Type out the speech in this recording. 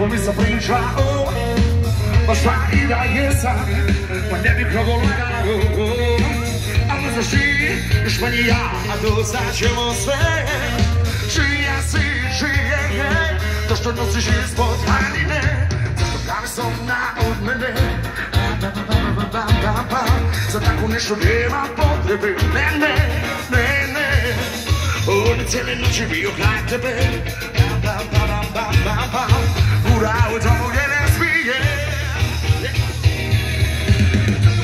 mi se priča pa šta i da jesam, pa ne bih mnogo lagao. Ali znaš ti, još manje ja, a doznaćemo sve. Čija si, čije, to što nosiš ispod haljine, zato pravi somna od mene. Za tako nešto nema potrebe, ne. On je cijele noći bio kraj tebe. Ura u tvoje ne smije.